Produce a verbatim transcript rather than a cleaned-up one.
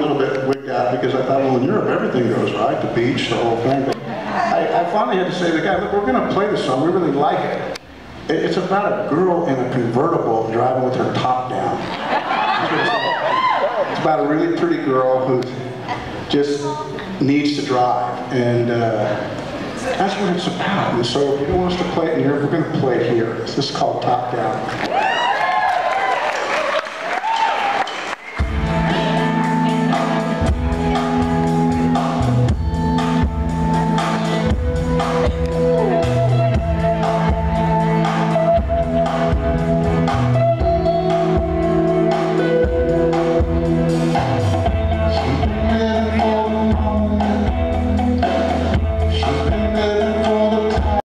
little bit wigged out because I thought, well, in Europe everything goes, right? The beach, the whole thing. But I, I finally had to say to the guy, look, we're going to play this song. We really like it. It's about a girl in a convertible driving with her top down. It's about a really pretty girl who just needs to drive. And uh, that's what it's about. And so if you want us to play it in Europe, we're going to play it here. This is called Top Down.